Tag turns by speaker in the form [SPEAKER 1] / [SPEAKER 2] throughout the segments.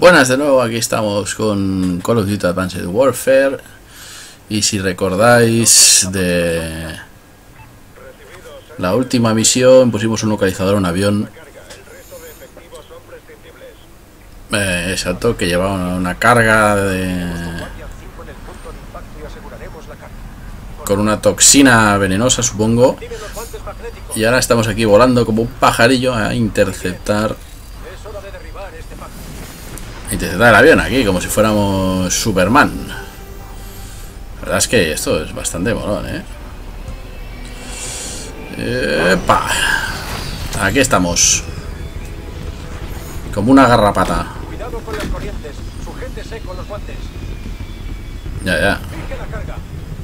[SPEAKER 1] Buenas de nuevo, aquí estamos con Call of Duty Advanced Warfare. Y si recordáis de la última misión, pusimos un localizador a un avión. Exacto, que llevaba una carga con una toxina venenosa, supongo. Y ahora estamos aquí volando como un pajarillo a interceptar el avión aquí, como si fuéramos Superman. La verdad es que esto es bastante molón, ¡Epa! Aquí estamos. Como una garrapata.
[SPEAKER 2] Cuidado con las corrientes, sujétese con los guantes.
[SPEAKER 1] Ya.
[SPEAKER 2] Fije la carga.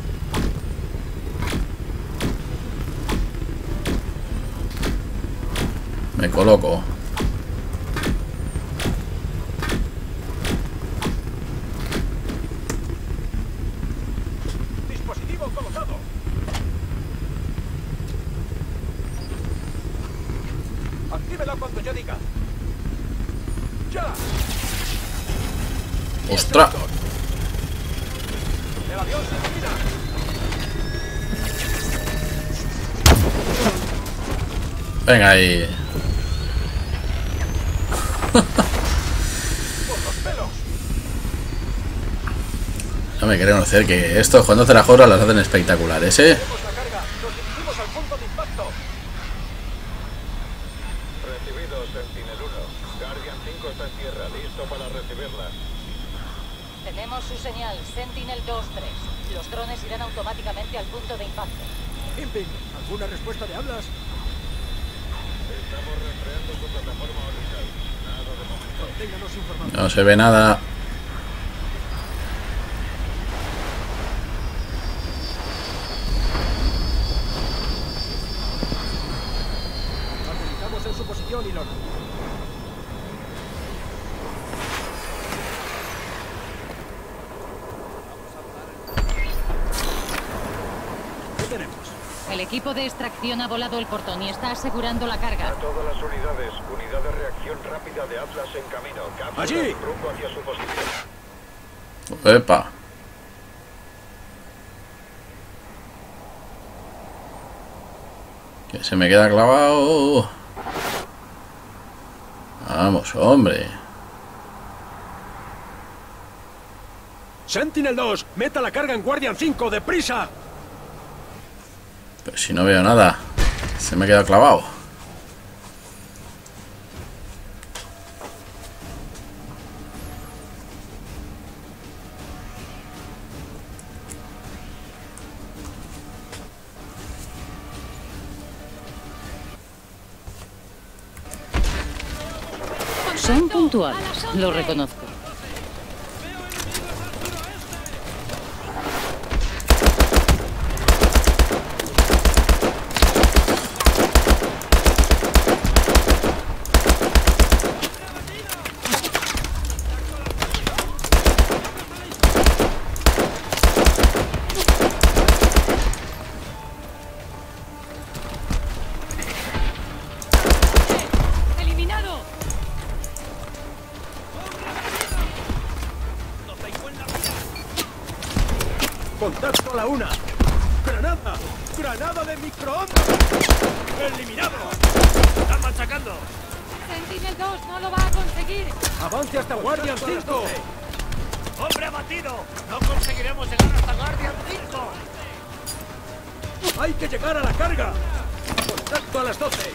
[SPEAKER 1] Me coloco.
[SPEAKER 2] Dispositivo colocado. Actívela cuando yo diga. ¡Ya!
[SPEAKER 1] ¡Ostras!
[SPEAKER 2] El avión se elimina.
[SPEAKER 1] Venga ahí.
[SPEAKER 2] Por los pelos.
[SPEAKER 1] No me quiero conocer que estos cuando hacen la jorra las hacen espectaculares,
[SPEAKER 2] Tenemos la carga. Nos dirigimos al punto de impacto.
[SPEAKER 3] Recibido, Sentinel 1. Guardian 5 está en tierra, listo para recibirla.
[SPEAKER 4] Tenemos su señal, Sentinel 2-3. Los drones irán automáticamente al punto de impacto.
[SPEAKER 2] Imping, ¿alguna respuesta de hablas?
[SPEAKER 3] Estamos rastreando su plataforma orbital. Nada de momento.
[SPEAKER 2] Ténganos informados.
[SPEAKER 1] no se ve nada.
[SPEAKER 2] Aterrizamos en su posición y lo... ¿Qué tenemos?
[SPEAKER 4] El equipo de extracción ha volado el portón y está asegurando la carga.
[SPEAKER 3] A todas las unidades, unidad de reacción rápida de Atlas en camino. Cápsula
[SPEAKER 2] ¡Allí!
[SPEAKER 3] rumbo hacia su posición.
[SPEAKER 1] ¡Epa! Que se me queda clavado. Vamos, hombre.
[SPEAKER 2] Sentinel 2, meta la carga en Guardian 5, deprisa.
[SPEAKER 1] Pero si no veo nada. Se me ha quedado clavado.
[SPEAKER 4] Son puntuales, lo reconozco. ¡Eliminado!
[SPEAKER 2] Contacto a la 1. ¡Granada! ¡Granada de microondas! ¡Eliminado! ¡Están machacando!
[SPEAKER 4] Sentinel 2 no lo va a conseguir.
[SPEAKER 2] ¡Avance hasta Guardian 5!
[SPEAKER 5] ¡Hombre abatido! ¡No conseguiremos llegar hasta Guardian 5!
[SPEAKER 2] ¡Hay que llegar a la carga! ¡Contacto a las 12!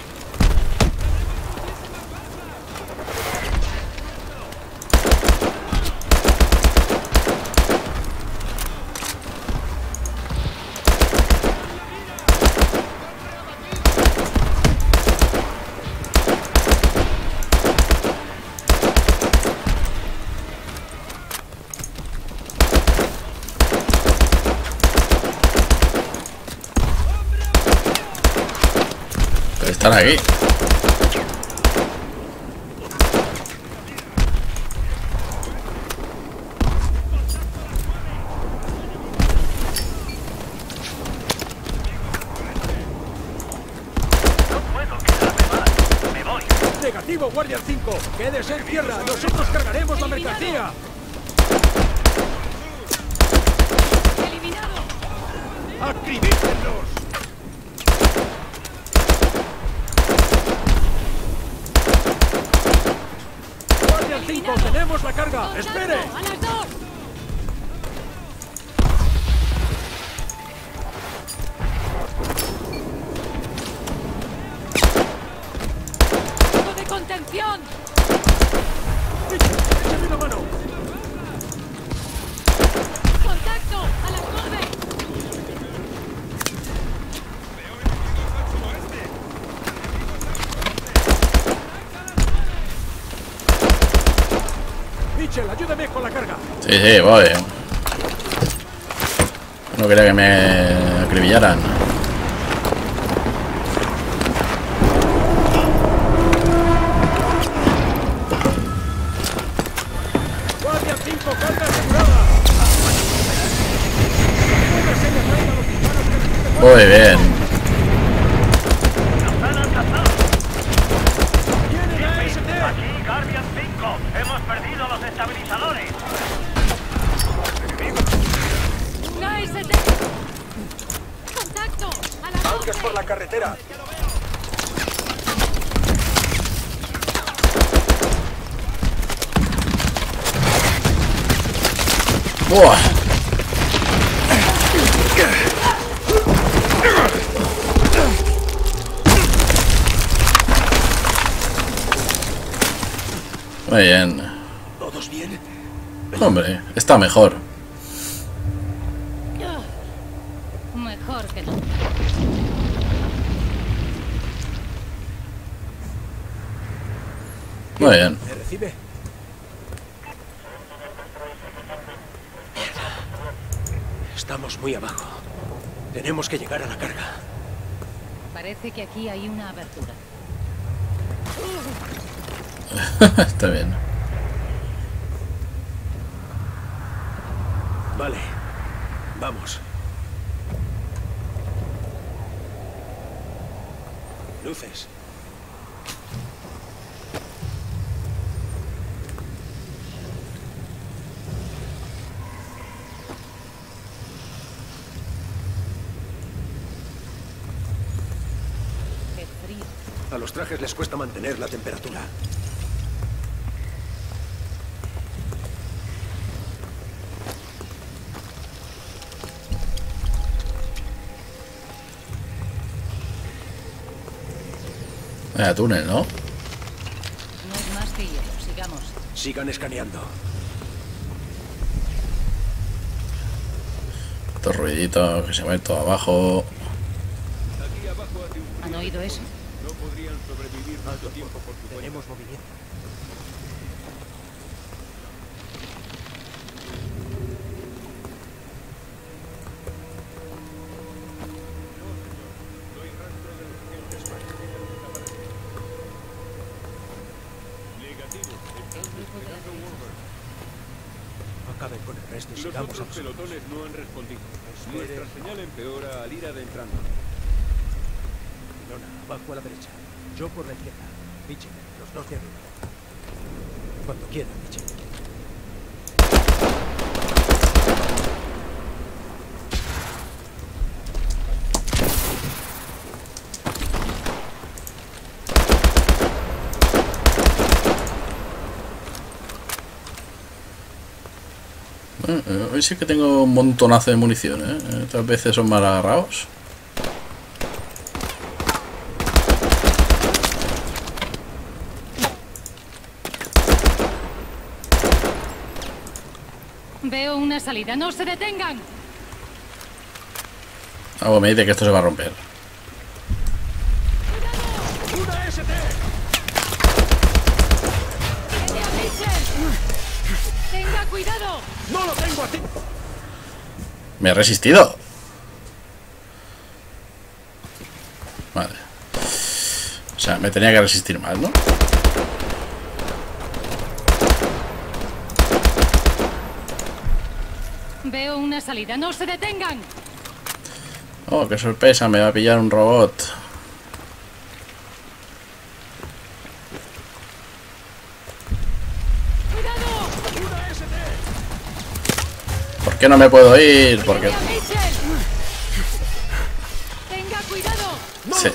[SPEAKER 1] Están aquí.
[SPEAKER 3] No puedo quedarme más. Me voy.
[SPEAKER 2] ¡Negativo! 5, Guardian 5. Quédese en tierra. Nosotros cargaremos la mercancía.
[SPEAKER 4] ¡Eliminado!
[SPEAKER 2] ¡Acribítenlos! Guardian 5, tenemos la carga. ¡Espere!
[SPEAKER 4] ¡A las 2! ¡De contención!
[SPEAKER 2] ¡Échame una mano!
[SPEAKER 4] ¡Contacto! ¡A las 9!
[SPEAKER 2] Mitchell, ayúdame con la carga.
[SPEAKER 1] Sí, voy. No quería que me acribillaran.
[SPEAKER 2] Guardian 5, carga asegurada. Póngase de frente a los disparos que recibe Guardian.
[SPEAKER 1] Muy bien.
[SPEAKER 2] ¡Tienen AST!
[SPEAKER 5] Aquí, Guardian 5. Hemos perdido los estabilizadores.
[SPEAKER 4] ¡Una ST! ¡Contacto! ¡A las 12!
[SPEAKER 2] ¡Tanques por la carretera!
[SPEAKER 1] ¡Buah! Muy bien.
[SPEAKER 2] ¿Todos bien?
[SPEAKER 1] Hombre, está mejor.
[SPEAKER 4] Mejor que no.
[SPEAKER 1] Muy bien.
[SPEAKER 2] ¿Me recibe? Mierda. Estamos muy abajo. Tenemos que llegar a la carga.
[SPEAKER 4] Parece que aquí hay una abertura.
[SPEAKER 1] Está bien.
[SPEAKER 2] Vale. Vamos. Luces.
[SPEAKER 4] ¡Qué frío!
[SPEAKER 2] A los trajes les cuesta mantener la temperatura.
[SPEAKER 1] Vaya túnel, ¿no?
[SPEAKER 4] No es más que hielo. Sigamos.
[SPEAKER 2] Sigan escaneando.
[SPEAKER 1] Estos ruiditos que se van todo abajo.
[SPEAKER 4] ¿Han oído eso?
[SPEAKER 2] Tenemos movimiento. Acaben con el resto y
[SPEAKER 6] Los
[SPEAKER 2] sigamos
[SPEAKER 6] otros
[SPEAKER 2] a nosotros.
[SPEAKER 6] pelotones no han respondido. Nuestra señal empeora al ir adentrando.
[SPEAKER 2] Ilona, abajo a la derecha. Yo por la izquierda. Mitchell, los dos de arriba. Cuando quieran, Mitchell.
[SPEAKER 1] Hoy sí que tengo un montonazo de munición, ¿eh? Otras veces son más agarrados.
[SPEAKER 4] Veo una salida. ¡No se detengan!
[SPEAKER 1] Algo me dice que esto se va a romper.
[SPEAKER 2] ¡Una ST!
[SPEAKER 4] ¡Vete a Mitchell! ¡Tenga cuidado!
[SPEAKER 2] ¡No lo tengo a ti!
[SPEAKER 1] Me he resistido. Vale. O sea, me tenía que resistir más, ¿no?
[SPEAKER 4] Veo una salida. ¡No se detengan!
[SPEAKER 1] Oh, qué sorpresa, me va a pillar un robot. ¿Por qué no me puedo ir? Porque...
[SPEAKER 7] Tenga cuidado.
[SPEAKER 1] Sí.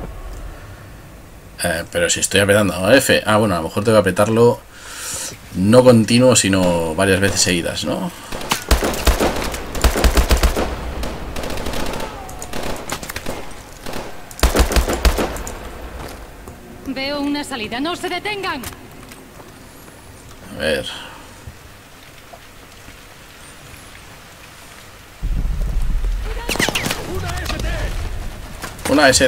[SPEAKER 1] Pero si estoy apretando F. Ah, bueno, a lo mejor tengo que apretarlo no continuo, sino varias veces seguidas, ¿no?
[SPEAKER 7] Veo una salida. ¡No se detengan!
[SPEAKER 1] A ver. Una ST.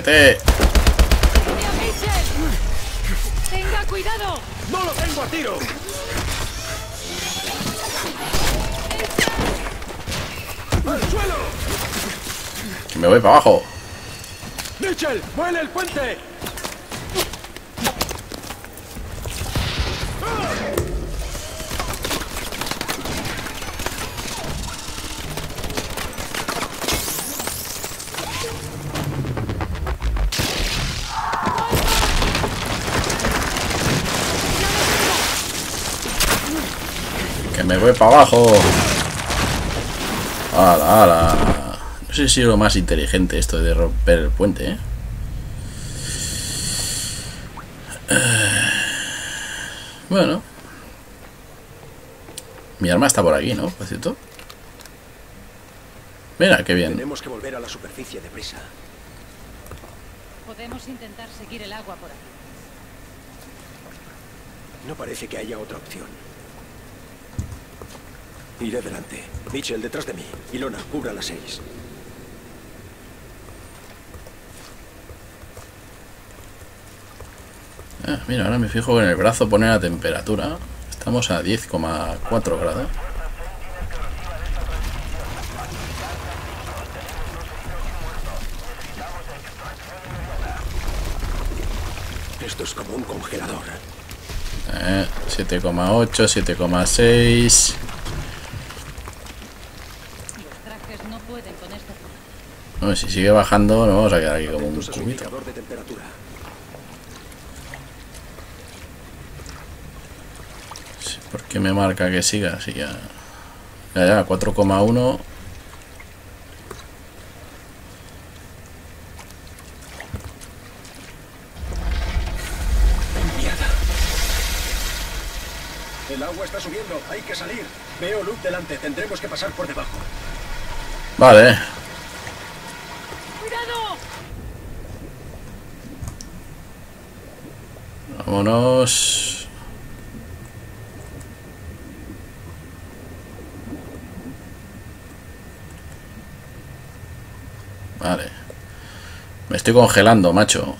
[SPEAKER 7] ¡Tenga cuidado!
[SPEAKER 5] ¡No lo tengo a tiro! ¡Al suelo!
[SPEAKER 1] Que me voy para abajo.
[SPEAKER 5] ¡Mitchell! ¡Muele el puente!
[SPEAKER 1] Que me voy para abajo. ¡Hala, hala! No sé si es lo más inteligente esto de romper el puente, ¿eh? Bueno. Mi arma está por aquí, ¿no? Por cierto. Mira, qué bien.
[SPEAKER 2] Tenemos que volver a la superficie deprisa.
[SPEAKER 7] Podemos intentar seguir el agua por aquí.
[SPEAKER 2] No parece que haya otra opción. Iré delante. Mitchell, detrás de mí. Ilona, cubra las 6.
[SPEAKER 1] Ah, mira, ahora me fijo en el brazo pone la temperatura. Estamos a 10,4 grados.
[SPEAKER 2] Esto es como un congelador.
[SPEAKER 1] 7,8, 7,6.
[SPEAKER 7] Los trajes no pueden con esta zona.
[SPEAKER 1] Bueno, si sigue bajando, nos vamos a quedar aquí como un
[SPEAKER 2] Atentos a su
[SPEAKER 1] cubito.
[SPEAKER 2] indicador de temperatura.
[SPEAKER 1] Sí, ¿por qué me marca que siga? Sí, ya. Ya, 4,1.
[SPEAKER 2] Mierda. El agua está subiendo. Hay que salir. Veo luz delante. Tendremos que pasar por debajo.
[SPEAKER 1] Vale.
[SPEAKER 7] ¡Cuidado!
[SPEAKER 1] Vámonos. Vale. Me estoy congelando, macho.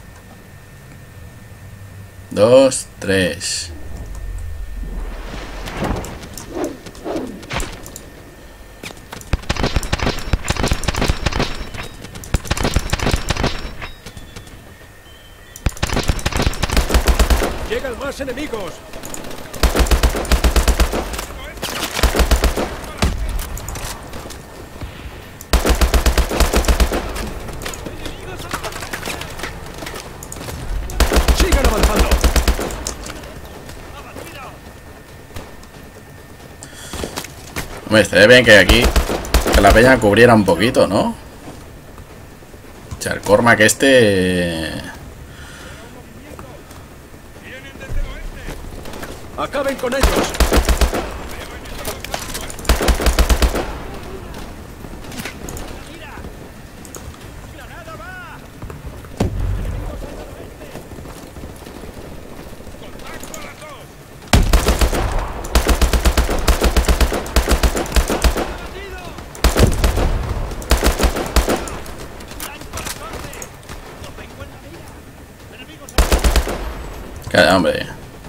[SPEAKER 1] 2, 3.
[SPEAKER 5] ¡Llegan más enemigos! ¡Sigan avanzando!
[SPEAKER 1] Hombre, estaría bien que aquí que la peña cubriera un poquito, ¿no? O sea, el Cormac este...
[SPEAKER 2] ¡Acaben con ellos!
[SPEAKER 1] Hombre.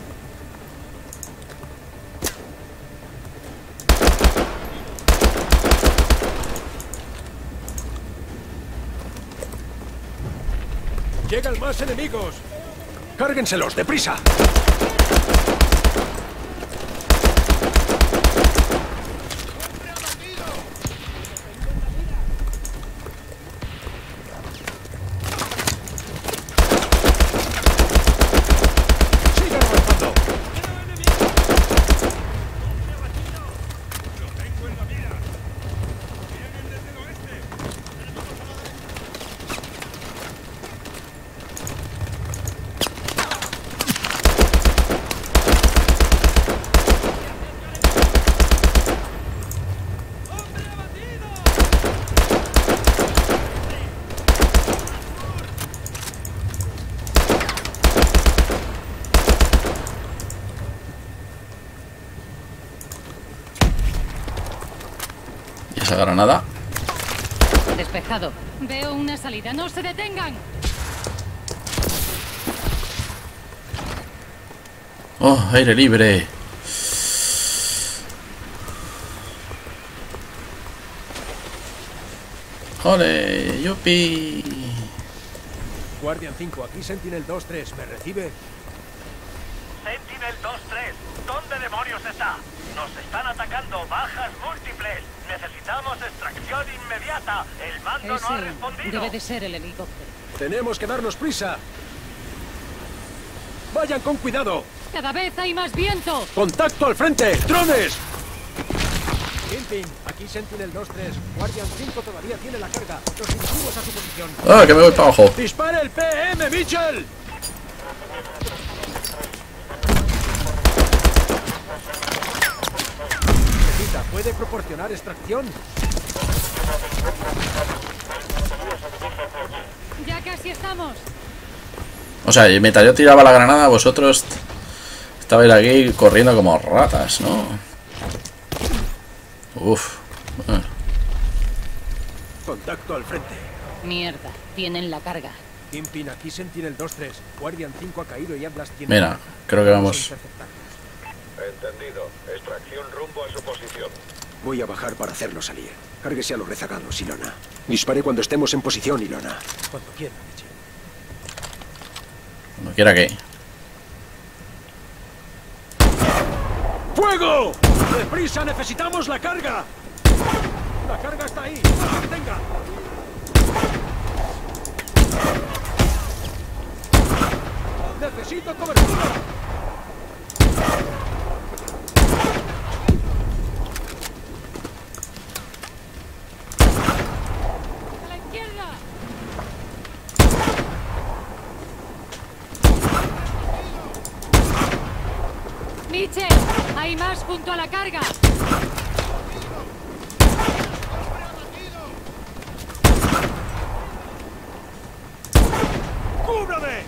[SPEAKER 5] ¡Llegan más enemigos!
[SPEAKER 2] ¡Cárguenselos, deprisa! ¡Sigan avanzando!
[SPEAKER 1] esa granada.
[SPEAKER 7] Despejado. Veo una salida. ¡No se detengan!
[SPEAKER 1] Oh, aire libre. ¡Ole! ¡Yupi!
[SPEAKER 2] Guardian 5, aquí Sentinel 2-3. ¿Me recibe?
[SPEAKER 5] Sentinel 2-3, ¿dónde demonios está? Nos están atacando, bajas múltiples. Necesitamos extracción inmediata. El mando no ha
[SPEAKER 7] Ese
[SPEAKER 5] respondido.
[SPEAKER 7] debe de ser el helicóptero.
[SPEAKER 2] Tenemos que darnos prisa. Vayan con cuidado.
[SPEAKER 7] ¡Cada vez hay más viento!
[SPEAKER 2] ¡Contacto al frente! ¡Drones! Kingpin, aquí Sentinel 2-3. Guardian 5 todavía tiene la carga. Nos dirigimos a su posición.
[SPEAKER 1] ¡Ah, que me voy para abajo!
[SPEAKER 2] ¡Dispare el PM, Mitchell! Necesita, ¿puede proporcionar extracción?
[SPEAKER 7] ¡Ya casi estamos!
[SPEAKER 1] O sea, mientras yo tiraba la granada, vosotros estabais aquí corriendo como ratas, ¿no? Uf. Bueno.
[SPEAKER 2] Contacto al frente.
[SPEAKER 7] Mierda, tienen la carga.
[SPEAKER 2] Kingpin, aquí Sentinel 2-3. Guardian 5 ha caído y Atlas tiene...
[SPEAKER 1] Mira, creo que vamos.
[SPEAKER 3] Entendido. Extracción rumbo a su posición.
[SPEAKER 8] Voy a bajar para hacerlo salir. Cárguese a los rezagados, Ilona. Dispare cuando estemos en posición, Ilona.
[SPEAKER 2] Cuando quiera, Mitchell.
[SPEAKER 1] Cuando quiera que.
[SPEAKER 2] ¡Fuego! ¡Deprisa! ¡Necesitamos la carga! ¡La carga está ahí! ¡No se detenga! ¡Necesito cobertura!
[SPEAKER 7] ¡A la izquierda! ¡Mitchell! ¡Hay más junto a la carga!
[SPEAKER 5] ¡Cúbrame!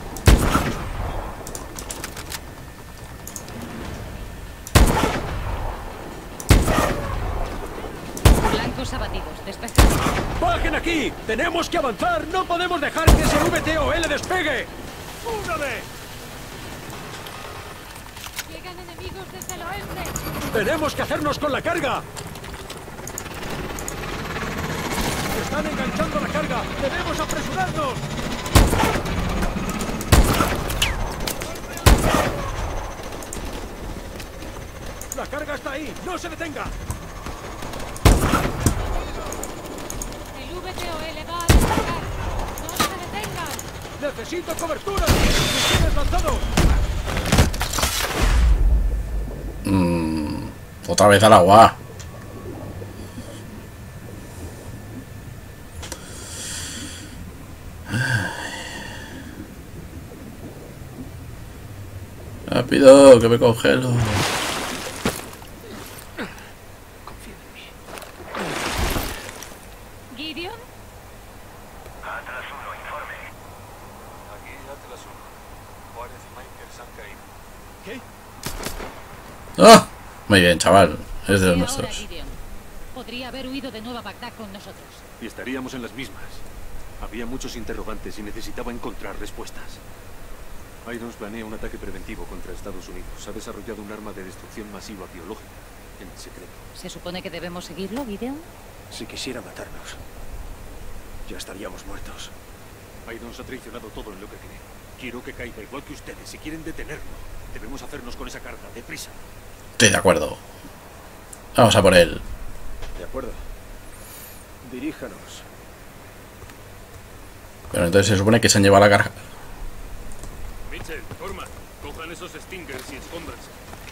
[SPEAKER 7] Blancos abatidos, despejados.
[SPEAKER 2] ¡Bajen aquí! ¡Tenemos que avanzar! ¡No podemos dejar que ese VTOL despegue!
[SPEAKER 5] ¡Cúbrame!
[SPEAKER 7] Llegan enemigos desde el oeste.
[SPEAKER 2] ¡Tenemos que hacernos con la carga! ¡Están enganchando la carga! ¡Debemos apresurarnos! ¡La carga está ahí! ¡No se detenga!
[SPEAKER 7] El VTOL va a despegar. ¡No se detengan!
[SPEAKER 2] ¡Necesito cobertura! ¡Misiles lanzados!
[SPEAKER 1] Otra vez al agua. Rápido, que me congelo.
[SPEAKER 7] ¿Gideon?
[SPEAKER 3] Atlas 1, informe.
[SPEAKER 6] Aquí Atlas 1. Juárez y Michaels han caído.
[SPEAKER 2] ¿Qué?
[SPEAKER 1] ¡Ah! Muy bien, chaval. Es de los
[SPEAKER 7] Y ahora,
[SPEAKER 1] nuestros.
[SPEAKER 7] Gideon. Podría haber huido de Nueva Bagdad con nosotros.
[SPEAKER 6] Y estaríamos en las mismas. Había muchos interrogantes y necesitaba encontrar respuestas. Irons planea un ataque preventivo contra Estados Unidos. Ha desarrollado un arma de destrucción masiva biológica, en secreto.
[SPEAKER 7] ¿Se supone que debemos seguirlo, Gideon?
[SPEAKER 8] Si quisiera matarnos, ya estaríamos muertos.
[SPEAKER 6] Irons ha traicionado todo en lo que cree. Quiero que caiga igual que ustedes. Si quieren detenerlo, debemos hacernos con esa carga, deprisa.
[SPEAKER 1] Estoy de acuerdo. Vamos a por él.
[SPEAKER 8] De acuerdo. Diríjanos.
[SPEAKER 1] Pero entonces se supone que se han llevado la carga.
[SPEAKER 6] Mitchell, Norman, cojan esos Stingers y escóndanse.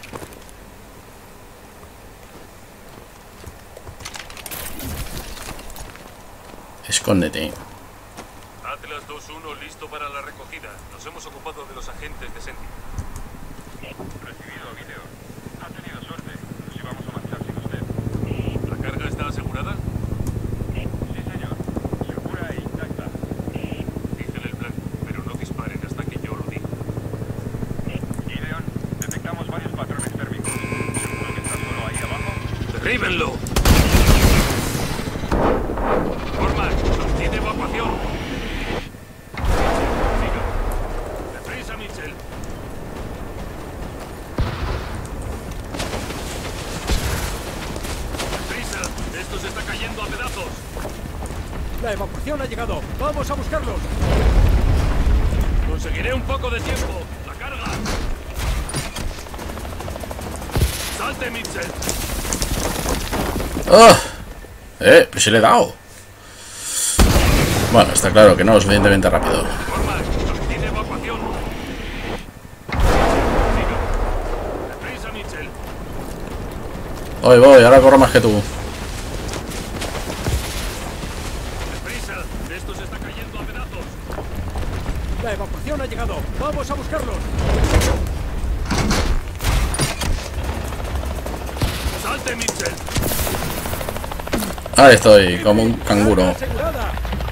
[SPEAKER 1] Escóndete.
[SPEAKER 6] Atlas 2-1 listo para la recogida. Nos hemos ocupado de los agentes de Sentinel.
[SPEAKER 3] Recibido, Gideon. Ha tenido suerte. Nos íbamos a marchar sin usted.
[SPEAKER 6] ¿La carga está asegurada?
[SPEAKER 3] Sí, señor. Segura e intacta.
[SPEAKER 6] Dicen el plan, pero no disparen hasta que yo lo diga.
[SPEAKER 3] Gideon, detectamos varios patrones térmicos. ¿Seguro que está solo ahí abajo?
[SPEAKER 6] ¡Derríbenlo!
[SPEAKER 3] se está cayendo a pedazos.
[SPEAKER 2] La evacuación ha llegado. ¡Vamos a buscarlos!
[SPEAKER 3] Conseguiré un poco de tiempo. ¡La carga! ¡Salte, Mitchell!
[SPEAKER 1] ¡Oh! Pues se le he dado. Bueno, está claro que no lo suficientemente rápido.
[SPEAKER 3] Normas, tiene evacuación. Siga. Deprisa, Mitchell.
[SPEAKER 1] Voy, ahora corro más que tú.
[SPEAKER 3] Deprisa. Esto se está cayendo a pedazos.
[SPEAKER 2] La evacuación ha llegado. ¡Vamos a buscarlos!
[SPEAKER 3] ¡Salte, Mitchell!
[SPEAKER 1] Ahí estoy, como un canguro.
[SPEAKER 2] ¡Asegurada!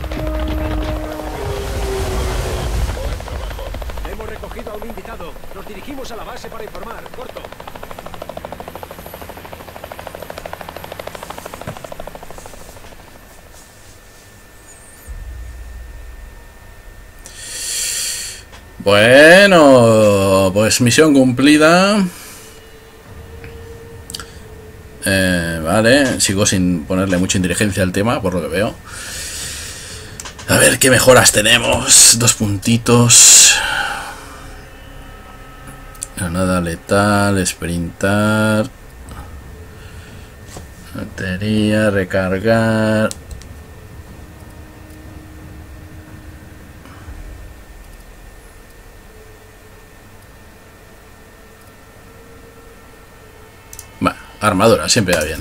[SPEAKER 2] Hemos recogido a un invitado. Nos dirigimos a la base para informar. Corto.
[SPEAKER 1] Bueno, pues misión cumplida. Vale, sigo sin ponerle mucha inteligencia al tema, por lo que veo. A ver qué mejoras tenemos. 2 puntitos. Granada letal, sprintar. Batería, recargar. Armadura, siempre va bien.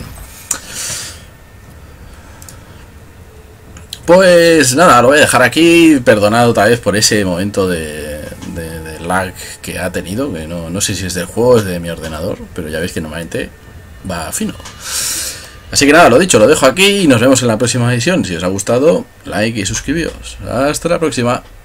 [SPEAKER 1] Pues nada, lo voy a dejar aquí. Perdonad otra vez por ese momento de lag que ha tenido, que no sé si es del juego o es de mi ordenador, pero ya veis que normalmente va fino. Así que nada, lo dicho, lo dejo aquí y nos vemos en la próxima edición. Si os ha gustado, like y suscribíos. Hasta la próxima.